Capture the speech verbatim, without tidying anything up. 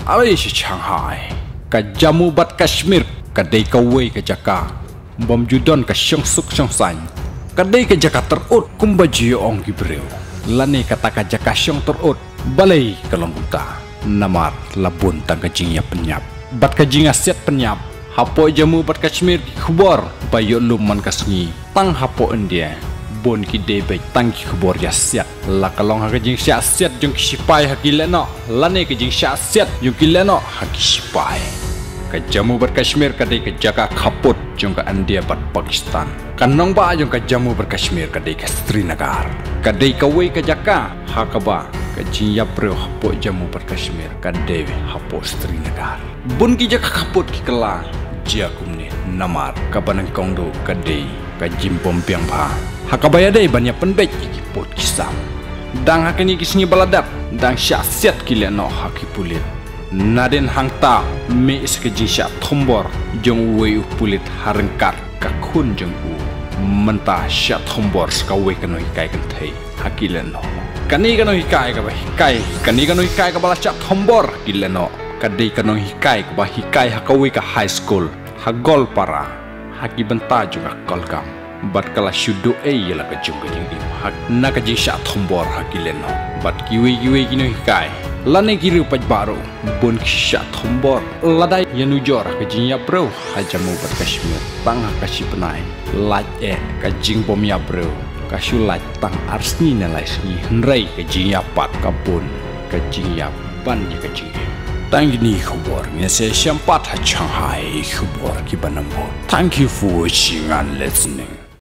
Alai si Shanghai ka jamu bat Kashmir ka dei ka wei ka jaka bom judon ka syong suk syong san ka dei ka jaka terut kumba jiyo ong gibreu lane kata ka jaka syong terut balai ka longguta namar labun tang ka jingya penyap bat ka jinga set penyap hapo jamu bat Kashmir ki khubor bayo luman ka sungi tang hapo india bon ki debe tang ki khubor ya set la kalong ha ka jing sya set jong ki sipai ha ki leno lane ka jing sya set jong ki leno ha ki sipai ka jamu bat Kashmir ka dei ka jaka khaput jong ka India bat Pakistan kanong ba jong ka jamu bat Kashmir ka dei ka Srinagar ka dei ka wei ka jaka ha ka ba ka jing ya pro hapo jamu bat Kashmir ka dei hapo Srinagar bon ki jaka khaput ki kala jia kumne namar ka banang kongdo ka dei ka jimpom piang pha hakabaya dei banyak penbek ki pot kisam dang hakani kisni baladat dang sya set kileno haki pulit naden hangta me iske jisha thombor jong wei pulit harengkat ka khun jong u menta sya thombor ska wei kanoi kai kan thei hakileno kani kanoi kai ka ba kai kani kanoi kai ka bala sya thombor kileno kadei kanoi hikai ka ba hikai hakawi ka high school hagol para haki benta juga kolkam bat kala shudo e yela ka jung ka jing hak na ka jing sha thombor hakileno bat kiwi kiwi kino hikai lane kiru paj baru bon sha thombor ladai yanu jor ka jing ya bro hajamu bat Kashmir tang ka si penai laj e ka jing bom ya bro ka shulaj tang arsni na lai sni hnrai ka jing ya pat ka bon ka jing ya ban ya ka jing tang ni khubor nge se shampat ha Shanghai khubor ki banambo. Thank you for watching and listening.